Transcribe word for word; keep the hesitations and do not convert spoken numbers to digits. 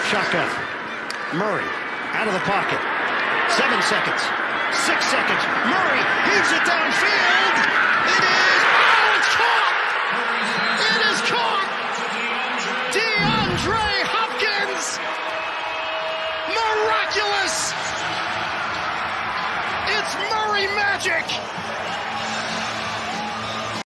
Shotgun. Murray out of the pocket. Seven seconds. Six seconds. Murray heaves it downfield. It is. Oh, it's caught. It is caught. DeAndre Hopkins. Miraculous. It's Murray magic.